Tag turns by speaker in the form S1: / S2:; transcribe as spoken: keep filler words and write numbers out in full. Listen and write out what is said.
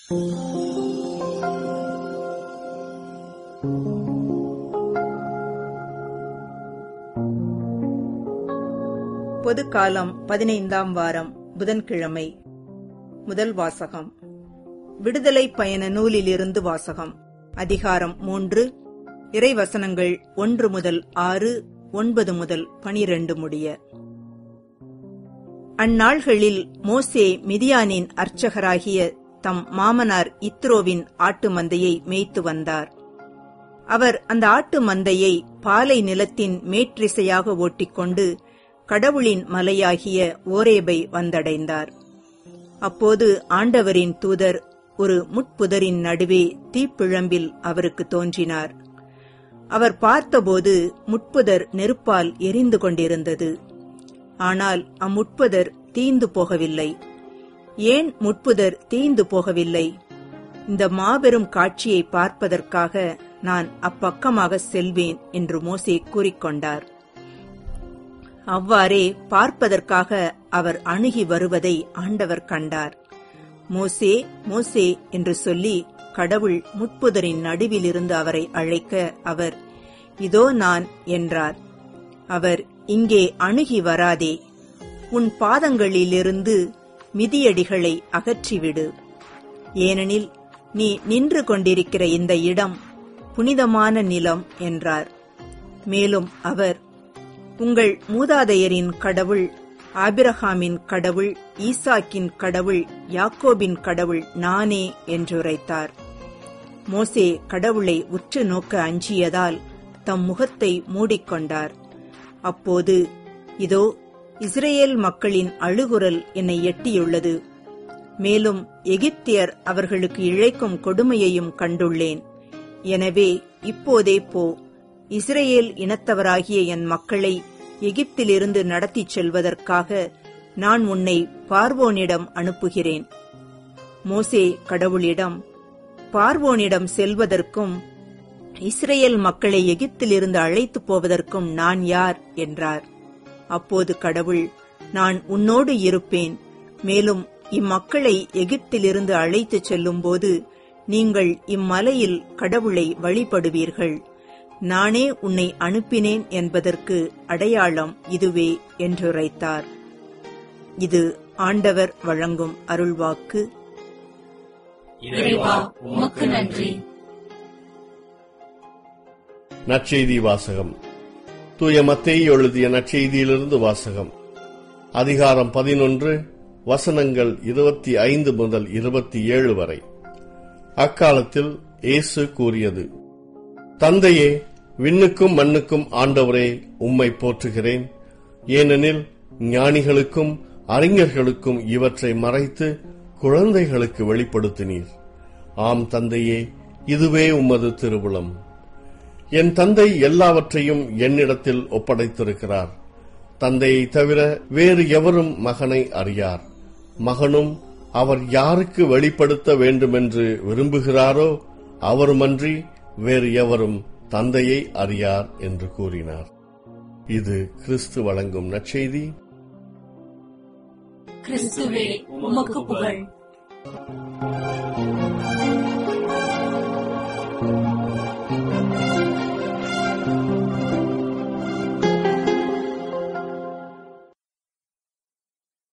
S1: பொதுக்காலம் பதினைந்தாம் வாரம் புதன்கிழமை. முதல் வாசகம். விடுதலை பயண நூலிலிருந்து வாசகம். அதிகாரம் மூன்று. இறைவசனங்கள் ஒன்று முதல் ஆறு, ஒன்பது முதல் பனிரண்டு முடிய. அந்நாள்களில் மோசே மிதியானின் அர்ச்சகராகிய தம் மாமனார் இத்ரோவின் ஆட்டு மந்தையை மேய்த்து வந்தார். அவர் அந்த ஆட்டு மந்தையை பாலை நிலத்தின் மேற்றிசையாக ஓட்டிக்கொண்டு கடவுளின் மலையாகிய ஓரேபை வந்தடைந்தார். அப்போது ஆண்டவரின் தூதர் ஒரு முட்புதரின் நடுவே தீப்பிழம்பில் அவருக்கு தோன்றினார். அவர் பார்த்தபோது முட்புதர் நெருப்பால் எரிந்து கொண்டிருந்தது. ஆனால் அம்முட்புதர் தீந்து போகவில்லை. ஏன் முட்புதர் தீந்து போகவில்லை? இந்த மாபெரும் காட்சியை பார்ப்பதற்காக நான் அப்பக்கமாக செல்வேன் என்று மோசே கூறிக்கொண்டார். அவ்வாறே பார்ப்பதற்காக அவர் அணுகி வருவதை ஆண்டவர் கண்டார். மோசே, மோசே என்று சொல்லி கடவுள் முட்புதரின் நடுவிலிருந்து அவரை அழைக்க அவர், இதோ நான் என்றார். அவர், இங்கே அணுகி வராதே, உன் பாதங்களிலிருந்து மிதியடிகளை அகற்றிவிடு. ஏனெனில் நீ நின்று கொண்டிருக்கிற இந்த இடம் புனிதமான நிலம் என்றார். மேலும் அவர், உங்கள் மூதாதையரின் கடவுள், ஆபிரகாமின் கடவுள், ஈசாக்கின் கடவுள், யாக்கோபின் கடவுள் நானே என்றுரைத்தார். மோசே கடவுளை உற்று நோக்க அஞ்சியதால் தம் முகத்தை மூடிக்கொண்டார். அப்போது, இதோ இஸ்ரேல் மக்களின் அழுகுரல் என்னை எட்டியுள்ளது. மேலும் எகிப்தியர் அவர்களுக்கு இழைக்கும் கொடுமையையும் கண்டுள்ளேன். எனவே இப்போதே போ, இஸ்ரேல் இனத்தவராகிய என் மக்களை எகிப்திலிருந்து நடத்திச் செல்வதற்காக நான் உன்னை பார்வோனிடம் அனுப்புகிறேன். மோசே கடவுளிடம், பார்வோனிடம் செல்வதற்கும் இஸ்ரேல் மக்களை எகிப்திலிருந்து அழைத்து போவதற்கும் நான் யார் என்றார். அப்போது கடவுள், நான் உன்னோடு இருப்பேன். மேலும் இம்மக்களை எகிப்திலிருந்து அழைத்துச் செல்லும்போது நீங்கள் இம்மலையில் கடவுளை வழிபடுவீர்கள். நானே உன்னை அனுப்பினேன் என்பதற்கு அடையாளம் இதுவே என்றுரைத்தார். இது ஆண்டவர் வழங்கும் அருள்வாக்கு.
S2: இறைவா, உமக்கு நன்றி.
S3: நற்செய்தி வாசகம். தூய மத்தேயு எழுதிய நற்செய்தியிலிருந்து வாசகம். அதிகாரம் பதினொன்று, வசனங்கள் இருபத்தி ஐந்து முதல் இருபத்தி ஏழு வரை. அக்காலத்தில் இயேசு கூறியது, தந்தையே, விண்ணுக்கும் மண்ணுக்கும் ஆண்டவரே, உம்மை போற்றுகிறேன். ஏனெனில் ஞானிகளுக்கும் அறிஞர்களுக்கும் இவற்றை மறைத்து குழந்தைகளுக்கு வெளிப்படுத்தினீர். ஆம் தந்தையே, இதுவே உமது திருவுளம். என் தந்தை எல்லாவற்றையும் என்னிடத்தில் ஒப்படைத்திருக்கிறார். தந்தையை தவிர வேறு எவரும் மகனை அறியார். மகனும் அவர் யாருக்கு வெளிப்படுத்த வேண்டுமென்று விரும்புகிறாரோ அவருமன்றி வேறு எவரும் தந்தையை அறியார் என்று கூறினார். இது கிறிஸ்து வழங்கும் நற்செய்தி.
S2: கிறிஸ்துவே, உமக்கு புகழ்.